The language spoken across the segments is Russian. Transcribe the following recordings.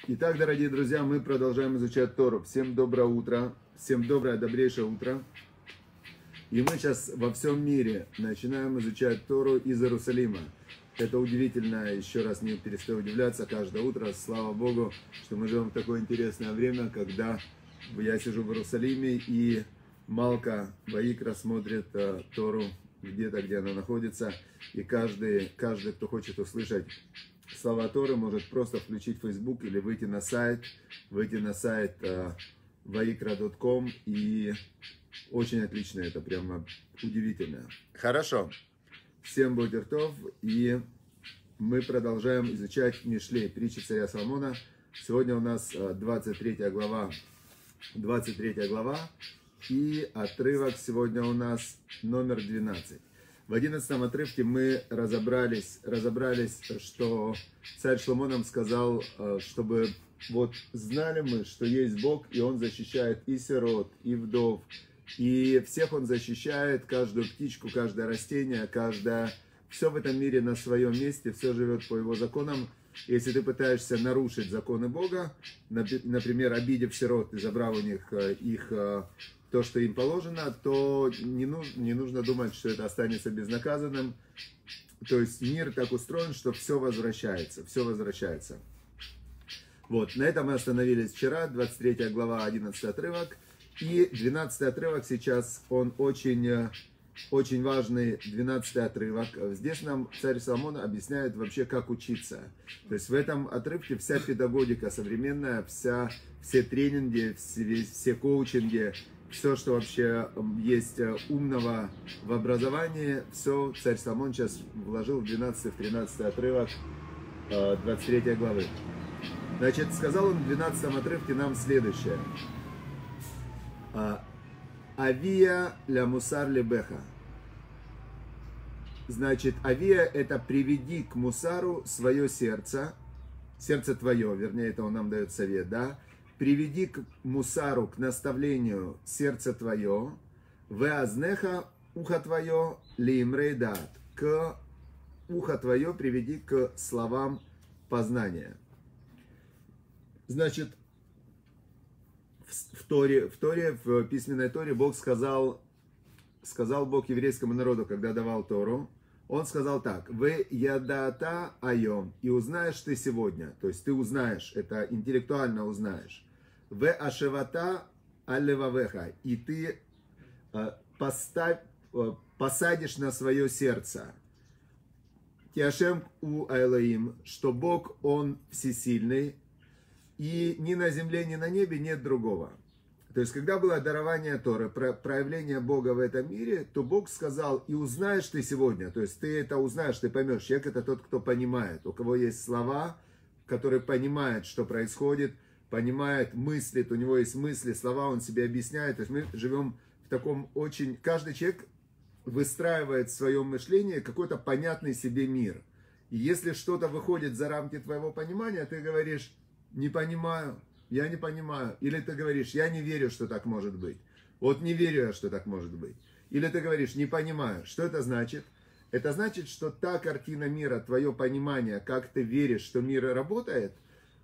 Итак, дорогие друзья, мы продолжаем изучать Тору. Всем доброе утро, всем доброе, добрейшее утро. И мы сейчас во всем мире начинаем изучать Тору из Иерусалима. Это удивительно, еще раз не перестаю удивляться каждое утро. Слава Богу, что мы живем в такое интересное время, когда я сижу в Иерусалиме и Малка Ваикра смотрит Тору где-то, где она находится. И каждый, кто хочет услышать слова Торы, может просто включить Facebook или выйти на сайт vaikra.com, и очень отлично, это прямо удивительно. Хорошо, всем бодер тов, и мы продолжаем изучать Мишлей, притчи царя Соломона. Сегодня у нас 23 глава, и отрывок сегодня у нас номер 12. В 11 отрывке мы разобрались, что царь Шломо нам сказал, чтобы вот знали мы, что есть Бог, и Он защищает и сирот, и вдов, и всех Он защищает, каждую птичку, каждое растение, все в этом мире на своем месте, все живет по Его законам. Если ты пытаешься нарушить законы Бога, например, обидев сирот и забрав у них то, что им положено, то не нужно думать, что это останется безнаказанным. То есть мир так устроен, что все возвращается. Вот, на этом мы остановились вчера, 23 глава, 11 отрывок. И 12 отрывок сейчас, он очень важный, 12 отрывок. Здесь нам царь Соломон объясняет вообще, как учиться. То есть в этом отрывке вся педагогика современная, все тренинги, все коучинги, все, что вообще есть умного в образовании, все царь Соломон сейчас вложил в 12-13 отрывок 23 главы. Значит, сказал он в 12 отрывке нам следующее. Авия ля мусар лебеха. Значит, авия — это приведи к мусару свое сердце твое, вернее, это он нам дает совет, да? Приведи к мусару, к наставлению сердце твое, веазнеха ухо твое лиимрей дат, к ухо твое приведи к словам познания. Значит, в письменной Торе Бог сказал Бог еврейскому народу, когда давал Тору, Он сказал так: «Вы ядата айом», и узнаешь ты сегодня, то есть ты узнаешь, это интеллектуально узнаешь, «В ашевата аллевавеха», и ты посадишь на свое сердце, «Тиашем у Элоим», что Бог, Он всесильный, и ни на земле, ни на небе нет другого. То есть, когда было дарование Торы, проявление Бога в этом мире, то Бог сказал: и узнаешь ты сегодня, то есть ты это узнаешь, ты поймешь. Человек — это тот, кто понимает, у кого есть слова, который понимает, что происходит, понимает, мыслит, у него есть мысли, слова, он себе объясняет. То есть мы живем в таком очень... Каждый человек выстраивает в своем мышлении какой-то понятный себе мир. И если что-то выходит за рамки твоего понимания, ты говоришь: не понимаю, я не понимаю. Или ты говоришь: я не верю, что так может быть. Вот не верю я, что так может быть. Или ты говоришь: не понимаю. Что это значит? Это значит, что та картина мира, твое понимание, как ты веришь, что мир работает,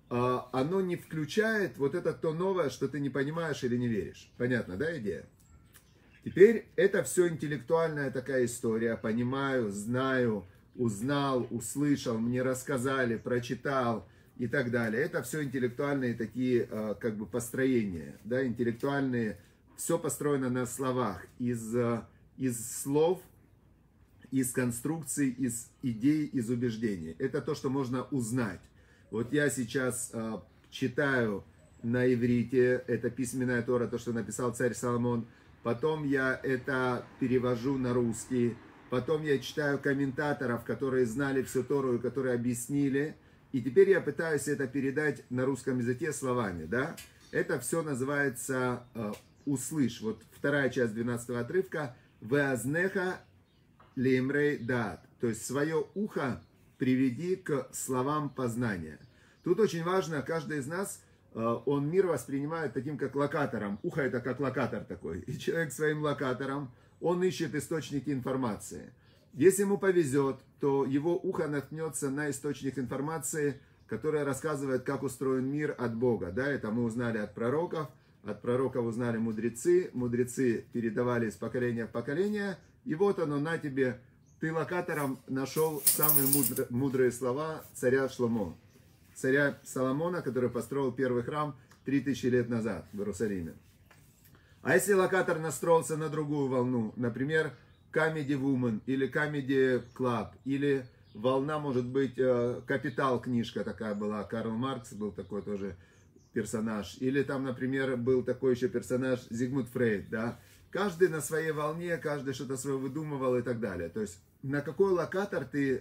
оно не включает вот это то новое, что ты не понимаешь или не веришь. Понятно, да, идея? Теперь это все интеллектуальная такая история. Понимаю, знаю, узнал, услышал, мне рассказали, прочитал и так далее. Это все интеллектуальные такие как бы построения, да, интеллектуальные. Все построено на словах, из слов, из конструкций, из идей, из убеждений. Это то, что можно узнать. Вот я сейчас читаю на иврите, это письменная Тора, то, что написал царь Соломон. Потом я это перевожу на русский. Потом я читаю комментаторов, которые знали всю Тору и которые объяснили. И теперь я пытаюсь это передать на русском языке словами, да. Это все называется «услышь». Вот вторая часть 12 отрывка. «Веазнеха леймрей дат». То есть свое ухо приведи к словам познания. Тут очень важно, каждый из нас, он мир воспринимает таким, как локатором. Ухо — это как локатор такой. И человек своим локатором, он ищет источники информации. Если ему повезет, то его ухо наткнется на источник информации, которая рассказывает, как устроен мир от Бога. Да, это мы узнали от пророков узнали мудрецы, мудрецы передавали из поколения в поколение, и вот оно, на тебе, ты локатором нашел самые мудрые слова царя Шломо, царя Соломона, который построил первый храм 3000 лет назад в Иерусалиме. А если локатор настроился на другую волну, например, Comedy Woman или Comedy Club, или волна, может быть, Капитал книжка такая была, Карл Маркс был такой тоже персонаж, или там, например, был такой еще персонаж Зигмунд Фрейд, да, каждый на своей волне, каждый что-то свое выдумывал и так далее. То есть, на какой локатор ты,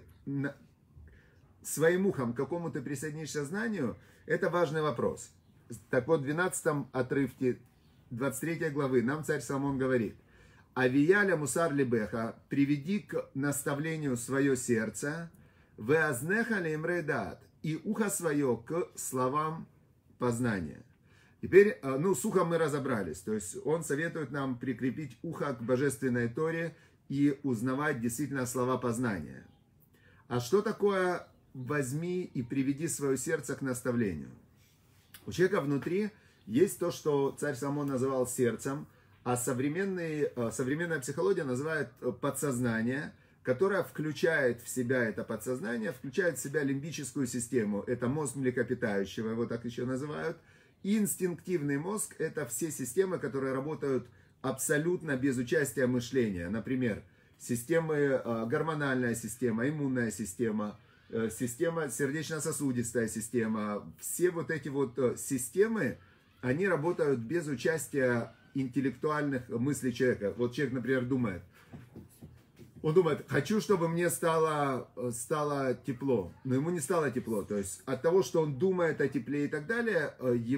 своим ухом, к какому ты присоединишься знанию, это важный вопрос. Так вот, в 12 отрывке 23 главы нам царь Соломон говорит: «Авияля мусар либеха, приведи к наставлению свое сердце, веазнеха леймрейдат, и ухо свое к словам познания». Теперь, с ухом мы разобрались. То есть, он советует нам прикрепить ухо к божественной Торе и узнавать действительно слова познания. А что такое «возьми и приведи свое сердце к наставлению»? У человека внутри есть то, что царь Соломон называл сердцем, а современная психология называет подсознание, которое включает в себя это подсознание, включает в себя лимбическую систему. Это мозг млекопитающего, его так еще называют. И инстинктивный мозг – это все системы, которые работают абсолютно без участия мышления. Например, гормональная система, иммунная система, система сердечно-сосудистая система. Все вот эти вот системы, они работают без участия интеллектуальных мыслей человека. Вот человек, например, думает, хочу, чтобы мне стало тепло. Но ему не стало тепло. То есть от того, что он думает о тепле и так далее,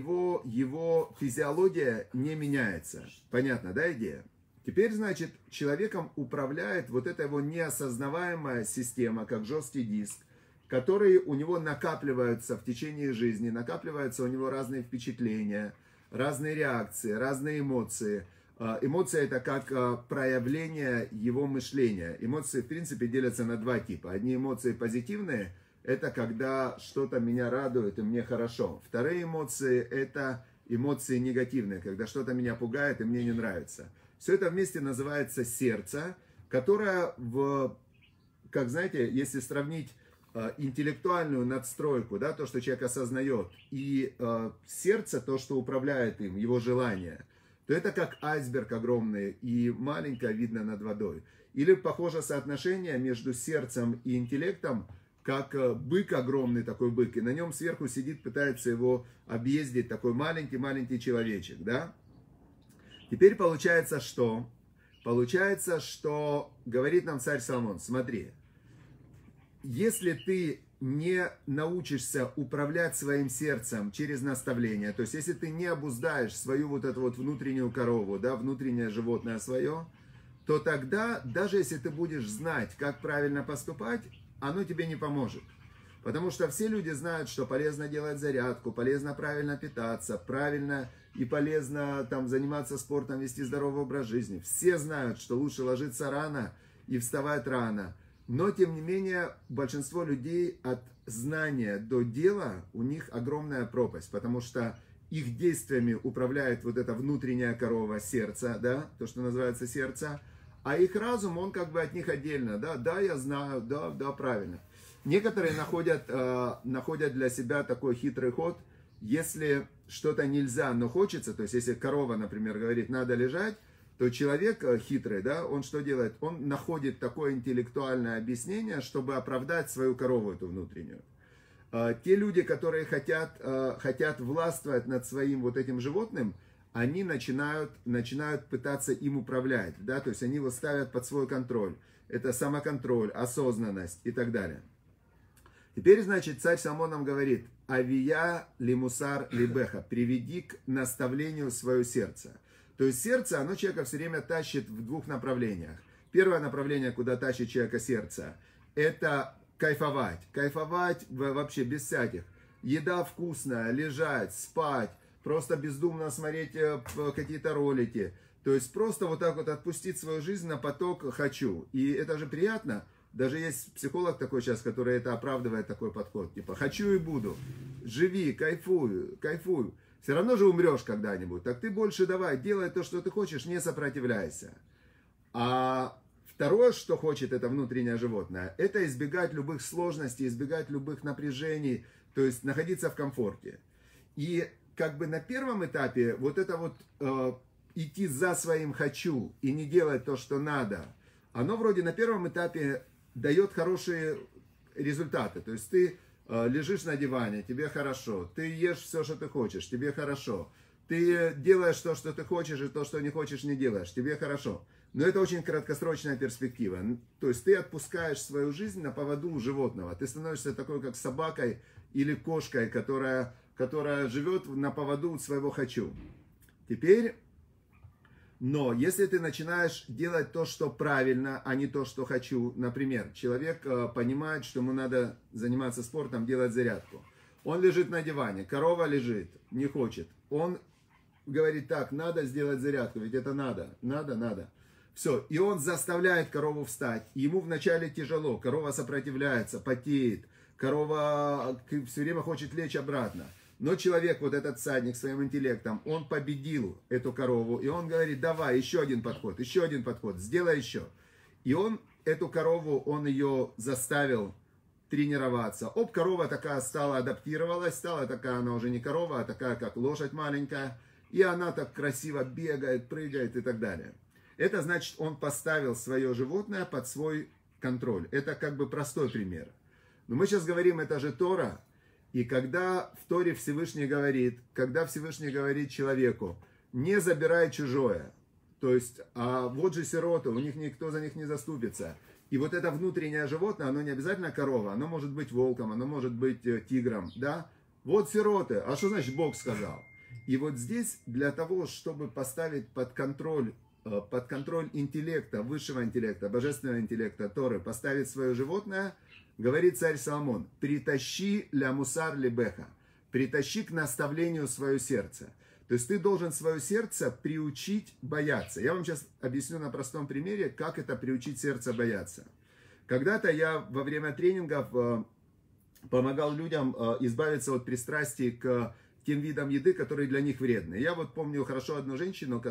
его физиология не меняется. Понятно, да, идея? Теперь, значит, человеком управляет вот эта его неосознаваемая система, как жесткий диск, которые у него накапливаются в течение жизни, накапливаются у него разные впечатления, разные реакции, разные эмоции. Эмоции – это как проявление его мышления. Эмоции, в принципе, делятся на два типа. Одни эмоции позитивные – это когда что-то меня радует и мне хорошо. Вторые эмоции – это эмоции негативные, когда что-то меня пугает и мне не нравится. Все это вместе называется сердце, которое, как знаете, если сравнить интеллектуальную надстройку, да, то, что человек осознает, и сердце, то, что управляет им, его желание, то это как айсберг огромный, и маленькое видно над водой. Или похоже соотношение между сердцем и интеллектом, как бык огромный, такой бык, и на нем сверху сидит, пытается его объездить, такой маленький-маленький человечек, да? Теперь получается что? Получается, что говорит нам царь Соломон: смотри, если ты не научишься управлять своим сердцем через наставление, то есть если ты не обуздаешь свою вот эту вот внутреннюю корову, да, внутреннее животное свое, то тогда, даже если ты будешь знать, как правильно поступать, оно тебе не поможет. Потому что все люди знают, что полезно делать зарядку, полезно правильно питаться, правильно и полезно там заниматься спортом, вести здоровый образ жизни. Все знают, что лучше ложиться рано и вставать рано. Но, тем не менее, большинство людей от знания до дела, у них огромная пропасть, потому что их действиями управляет вот эта внутренняя корова сердца, да, то, что называется сердце, а их разум, он как бы от них отдельно, да, я знаю, да, правильно. Некоторые находят для себя такой хитрый ход: если что-то нельзя, но хочется, то есть если корова, например, говорит, надо лежать, то человек хитрый, да, он что делает? Он находит такое интеллектуальное объяснение, чтобы оправдать свою корову эту внутреннюю. Те люди, которые хотят властвовать над своим вот этим животным, они начинают пытаться им управлять, да, то есть они его ставят под свой контроль. Это самоконтроль, осознанность и так далее. Теперь, значит, царь Соломон нам говорит: «Авия лимусар либеха», приведи к наставлению свое сердце. То есть сердце, оно человека все время тащит в двух направлениях. Первое направление, куда тащит человека сердце, это кайфовать. Кайфовать вообще без всяких. Еда вкусная, лежать, спать, просто бездумно смотреть какие-то ролики. То есть просто вот так вот отпустить свою жизнь на поток «хочу». И это же приятно. Даже есть психолог такой сейчас, который это оправдывает, такой подход. Типа, хочу и буду. Живи, кайфуй, кайфуй. Все равно же умрешь когда-нибудь. Так ты больше давай, делай то, что ты хочешь, не сопротивляйся. А второе, что хочет это внутреннее животное, это избегать любых сложностей, избегать любых напряжений, то есть находиться в комфорте. И как бы на первом этапе вот это вот идти за своим хочу и не делать то, что надо, оно вроде на первом этапе дает хорошие результаты. То есть ты лежишь на диване, тебе хорошо, ты ешь все, что ты хочешь, тебе хорошо, ты делаешь то, что ты хочешь, и то, что не хочешь, не делаешь, тебе хорошо. Но это очень краткосрочная перспектива. То есть ты отпускаешь свою жизнь на поводу у животного. Ты становишься такой, как собакой или кошкой, которая живет на поводу своего хочу. Теперь, но если ты начинаешь делать то, что правильно, а не то, что хочу, например, человек понимает, что ему надо заниматься спортом, делать зарядку. Он лежит на диване, корова лежит, не хочет. Он говорит, так, надо сделать зарядку, ведь это надо. Все, и он заставляет корову встать. Ему вначале тяжело, корова сопротивляется, потеет, корова все время хочет лечь обратно. Но человек, вот этот всадник своим интеллектом, он победил эту корову, и он говорит, давай, еще один подход, сделай еще. И он эту корову, он ее заставил тренироваться. Корова такая стала, адаптировалась, стала такая, она уже не корова, а такая, как лошадь маленькая. И она так красиво бегает, прыгает и так далее. Это значит, он поставил свое животное под свой контроль. Это как бы простой пример. Но мы сейчас говорим, это же Тора. И когда в Торе Всевышний говорит, человеку, не забирай чужое. То есть, а вот же сироты, у них никто за них не заступится. И вот это внутреннее животное, оно не обязательно корова, оно может быть волком, оно может быть тигром, да? Вот сироты, а что значит Бог сказал? И вот здесь для того, чтобы поставить под контроль интеллекта, высшего интеллекта, божественного интеллекта Торы, поставить свое животное, говорит царь Соломон, притащи ля мусар либеха, притащи к наставлению свое сердце. То есть ты должен свое сердце приучить бояться. Я вам сейчас объясню на простом примере, как это приучить сердце бояться. Когда-то я во время тренингов помогал людям избавиться от пристрастий к тем видам еды, которые для них вредны. Я вот помню хорошо одну женщину,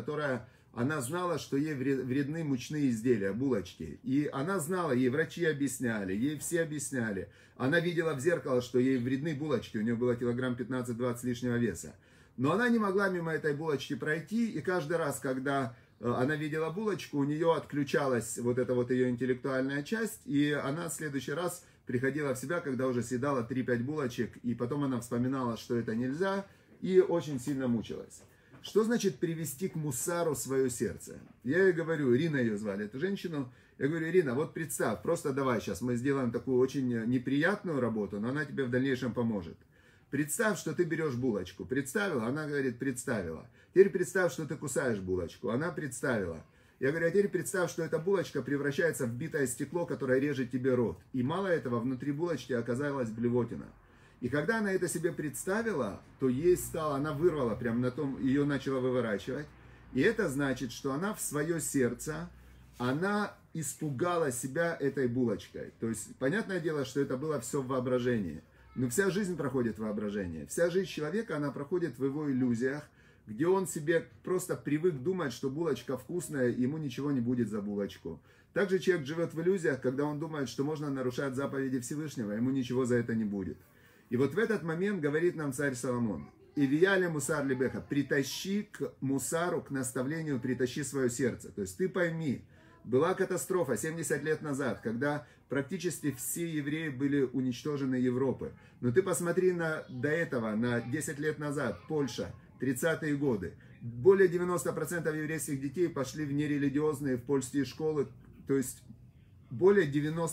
она знала, что ей вредны мучные изделия, булочки. И она знала, ей врачи объясняли, ей все объясняли. Она видела в зеркало, что ей вредны булочки, у нее было килограмм 15-20 лишнего веса. Но она не могла мимо этой булочки пройти, и каждый раз, когда она видела булочку, у нее отключалась вот эта вот ее интеллектуальная часть, и она в следующий раз приходила в себя, когда уже съедала 3-5 булочек, и потом она вспоминала, что это нельзя, и очень сильно мучилась. Что значит привести к мусару свое сердце? Я ей говорю, Ирина ее звали, эту женщину, я говорю, Ирина, вот представь, просто давай сейчас мы сделаем такую очень неприятную работу, но она тебе в дальнейшем поможет. Представь, что ты берешь булочку. Представила? Она говорит, представила. Теперь представь, что ты кусаешь булочку. Она представила. Я говорю, а теперь представь, что эта булочка превращается в битое стекло, которое режет тебе рот. И мало этого, внутри булочки оказалась блевотина. И когда она это себе представила, то ей стало, она вырвала, прям на том, ее начала выворачивать. И это значит, что она в свое сердце, она испугала себя этой булочкой. То есть, понятное дело, что это было все в воображении. Но вся жизнь проходит в воображении. Вся жизнь человека, она проходит в его иллюзиях, где он себе просто привык думать, что булочка вкусная, ему ничего не будет за булочку. Также человек живет в иллюзиях, когда он думает, что можно нарушать заповеди Всевышнего, ему ничего за это не будет. И вот в этот момент говорит нам царь Соломон, «Ивияля мусар либеха», притащи к мусару, к наставлению, притащи свое сердце. То есть ты пойми, была катастрофа 70 лет назад, когда практически все евреи были уничтожены Европы. Но ты посмотри до этого, на 10 лет назад, Польша, 30-е годы. Более 90% еврейских детей пошли в нерелигиозные, в польские школы, то есть более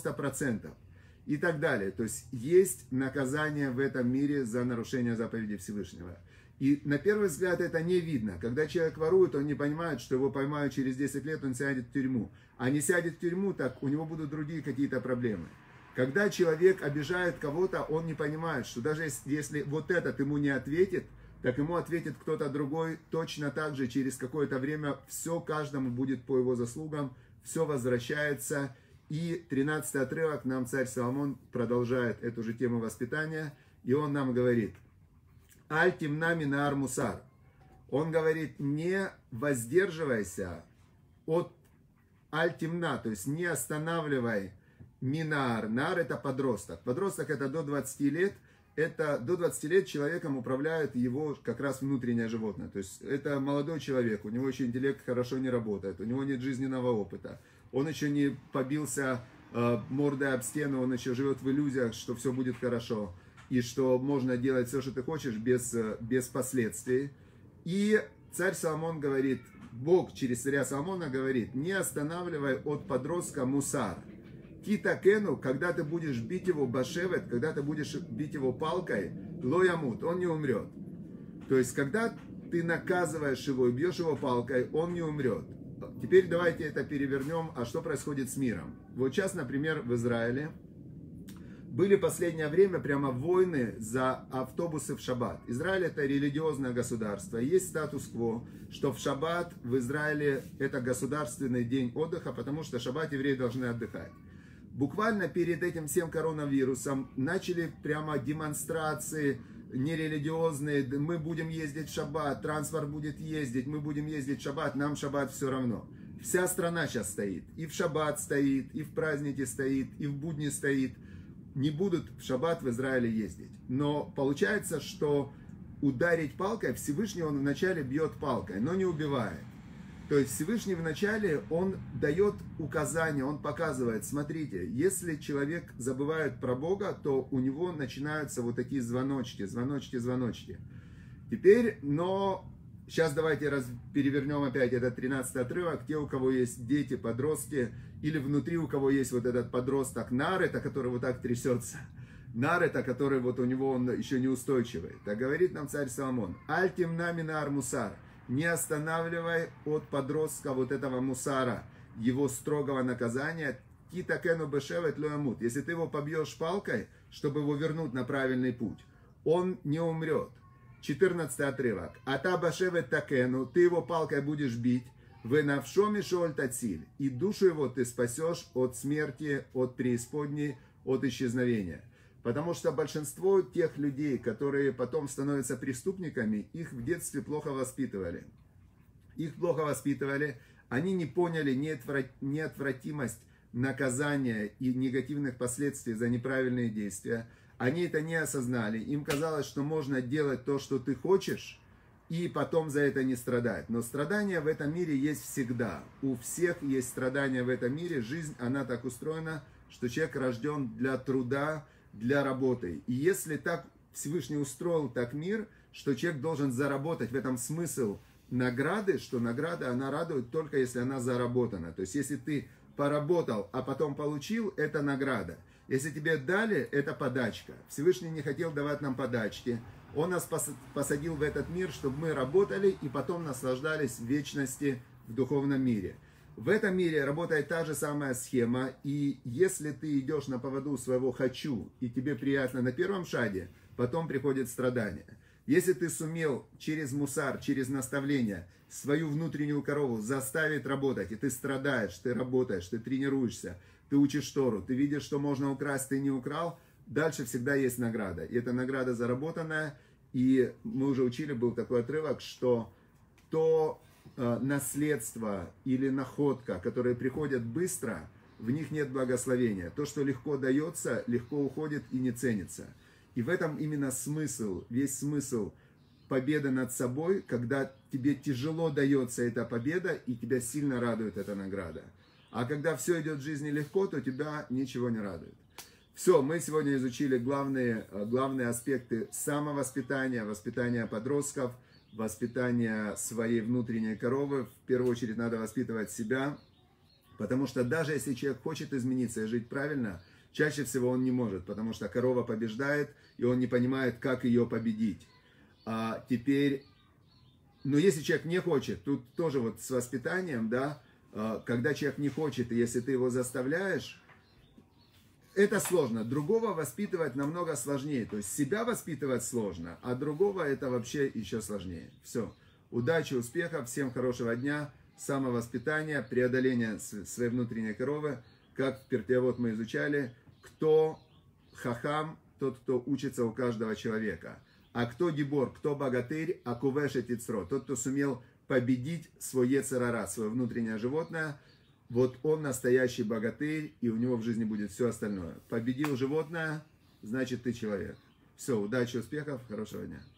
90%. И так далее. То есть есть наказание в этом мире за нарушение заповедей Всевышнего. И на первый взгляд это не видно. Когда человек ворует, он не понимает, что его поймают через 10 лет, он сядет в тюрьму. А не сядет в тюрьму, так у него будут другие какие-то проблемы. Когда человек обижает кого-то, он не понимает, что даже если вот этот ему не ответит, так ему ответит кто-то другой точно так же через какое-то время. Все каждому будет по его заслугам, все возвращается. И 13-й отрывок нам царь Соломон продолжает эту же тему воспитания. И он нам говорит: «Аль тимна минаар мусар». Он говорит: не воздерживайся от аль-тимна, то есть не останавливай минаар. Наар — это подросток. Подросток — это до 20 лет. Это до 20 лет человеком управляет его как раз внутреннее животное. То есть это молодой человек, у него еще интеллект хорошо не работает, у него нет жизненного опыта. Он еще не побился мордой об стену, он еще живет в иллюзиях, что все будет хорошо. И что можно делать все, что ты хочешь, без последствий. И царь Соломон говорит, Бог через царя Соломона говорит: не останавливай от подростка мусар. Китакену, когда ты будешь бить его башевет, когда ты будешь бить его палкой, лоямут, он не умрет. То есть, когда ты наказываешь его и бьешь его палкой, он не умрет. Теперь давайте это перевернем. А что происходит с миром? Вот сейчас, например, в Израиле были в последнее время прямо войны за автобусы в шаббат. Израиль — это религиозное государство. Есть статус-кво, что в шаббат в Израиле это государственный день отдыха, потому что в шаббат евреи должны отдыхать. Буквально перед этим всем коронавирусом начали прямо демонстрации нерелигиозные. Мы будем ездить в шаббат, транспорт будет ездить, мы будем ездить в шаббат, нам шаббат все равно. Вся страна сейчас стоит. И в шаббат стоит, и в праздники стоит, и в будни стоит. Не будут в шаббат в Израиле ездить. Но получается, что ударить палкой, Всевышний он вначале бьет палкой, но не убивает. То есть Всевышний вначале он дает указания, он показывает: смотрите, если человек забывает про Бога, то у него начинаются вот такие звоночки. Теперь, но сейчас давайте перевернем опять этот 13-й отрывок. Те, у кого есть дети, подростки, или внутри у кого есть вот этот подросток нар, это который вот так трясется. Нар — это который вот у него он еще неустойчивый. Так говорит нам царь Соломон: аль тимна минаар мусар. Не останавливай от подростка вот этого мусара, его строгого наказания. Китакену бешевет лоямут. Если ты его побьешь палкой, чтобы его вернуть на правильный путь, он не умрет. 14-й отрывок. Ата башевет такену. Ты его палкой будешь бить. Вы навшо мишоль тациль. И душу его ты спасешь от смерти, от преисподней, от исчезновения. Потому что большинство тех людей, которые потом становятся преступниками, их в детстве плохо воспитывали. Они не поняли неотвратимость наказания и негативных последствий за неправильные действия. Они это не осознали. Им казалось, что можно делать то, что ты хочешь, и потом за это не страдать. Но страдания в этом мире есть всегда. У всех есть страдания в этом мире. Жизнь, она так устроена, что человек рожден для труда, для работы. И если так Всевышний устроил так мир, что человек должен заработать, в этом смысл награды, что награда, она радует только если она заработана. То есть если ты поработал, а потом получил, это награда. Если тебе дали, это подачка. Всевышний не хотел давать нам подачки. Он нас посадил в этот мир, чтобы мы работали и потом наслаждались в вечности в духовном мире. В этом мире работает та же самая схема, и если ты идешь на поводу своего «хочу», и тебе приятно на первом шаге, потом приходит страдание. Если ты сумел через мусар, через наставление свою внутреннюю корову заставить работать, и ты страдаешь, ты работаешь, ты тренируешься, ты учишь Тору, ты видишь, что можно украсть, ты не украл, дальше всегда есть награда. И эта награда заработанная, и мы уже учили, был такой отрывок, что то наследство или находка, которые приходят быстро, в них нет благословения. То, что легко дается, легко уходит и не ценится. И в этом именно смысл, весь смысл победы над собой, когда тебе тяжело дается эта победа, и тебя сильно радует эта награда. А когда все идет в жизни легко, то тебя ничего не радует. Все, мы сегодня изучили главные аспекты самовоспитания, воспитания подростков, воспитание своей внутренней коровы. В первую очередь надо воспитывать себя, потому что даже если человек хочет измениться и жить правильно, чаще всего он не может, потому что корова побеждает, и он не понимает, как ее победить. Но если человек не хочет, тут тоже вот с воспитанием, да, когда человек не хочет, и если ты его заставляешь, это сложно. Другого воспитывать намного сложнее. То есть себя воспитывать сложно, а другого это вообще еще сложнее. Все. Удачи, успехов, всем хорошего дня, самовоспитания, преодоления своей внутренней коровы. как в Пертеавот мы изучали, кто хахам, тот, кто учится у каждого человека. А кто гибор, кто богатырь, акувешет ицро, тот, кто сумел победить свой йецер ара, свое внутреннее животное, вот он настоящий богатырь, и у него в жизни будет все остальное. Победил животное, значит ты человек. Все, удачи, успехов, хорошего дня.